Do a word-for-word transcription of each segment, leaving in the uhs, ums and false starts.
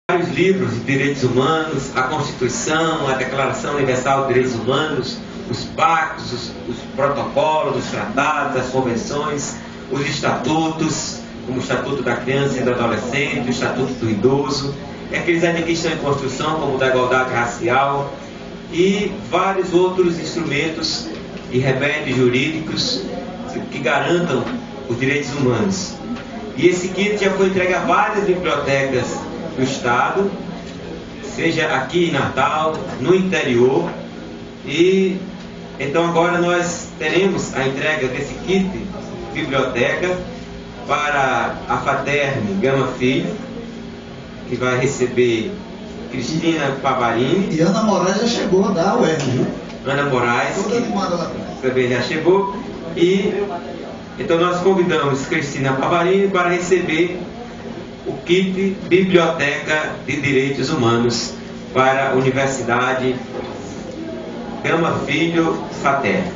Vários livros de direitos humanos, a Constituição, a Declaração Universal de Direitos Humanos, os pactos, os, os protocolos, os tratados, as convenções, os estatutos, como o Estatuto da Criança e do Adolescente, o Estatuto do Idoso, e aqueles ainda que estão em construção, como o da igualdade racial, e vários outros instrumentos e remédios jurídicos que garantam os direitos humanos. E esse kit já foi entregue a várias bibliotecas do Estado, seja aqui em Natal, no interior, e então agora nós teremos a entrega desse kit biblioteca para a Faterne Gama Filho, que vai receber Cristina Pavarini. E Ana Moraes já chegou da U E R J, viu? Ana Moraes, toda animada lá atrás, também já chegou. E então nós convidamos Cristina Pavarini para receber o kit Biblioteca de Direitos Humanos para a Universidade Gama Filho Faterne.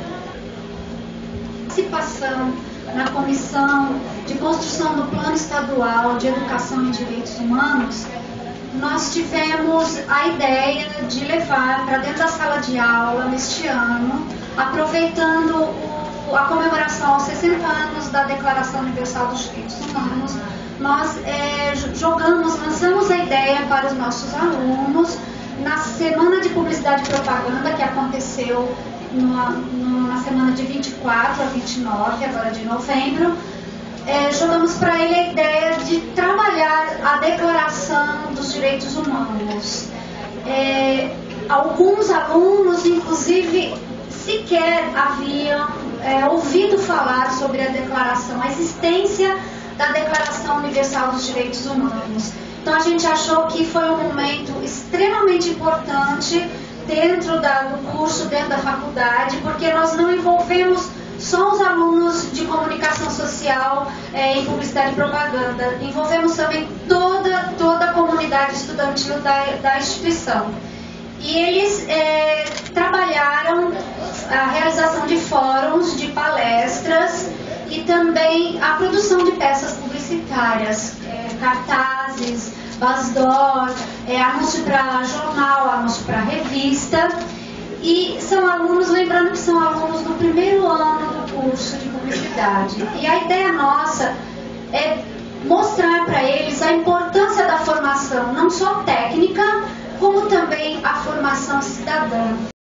Participação na Comissão de Construção do Plano Estadual de Educação e Direitos Humanos, nós tivemos a ideia de levar para dentro da sala de aula neste ano, aproveitando o, a comemoração aos sessenta anos da Declaração Universal dos Direitos Humanos, nós é, jogamos, lançamos a ideia para os nossos alunos na Semana de Publicidade e Propaganda, que aconteceu numa, na semana de vinte e quatro a vinte e nove, agora de novembro. É, jogamos para ele a ideia de trabalhar a Declaração dos Direitos Humanos. É, alguns alunos, inclusive, sequer haviam é, ouvido falar sobre a declaração, a existência da Declaração Universal dos Direitos Humanos. Então a gente achou que foi um momento extremamente importante dentro da, do curso, dentro da faculdade, porque nós não envolvemos só os alunos de comunicação social é, em publicidade e propaganda, envolvemos também toda, toda a comunidade estudantil da, da instituição. E eles é, trabalharam a realização de fóruns, de palestras e também a produção de peças publicitárias, é, cartazes, basdor, é, anúncio para jornal, anúncio para revista. E são alunos, lembrando que são alunos do primeiro ano do curso de publicidade. E a ideia nossa é mostrar para eles a importância da formação, não só técnica, como também a formação cidadã.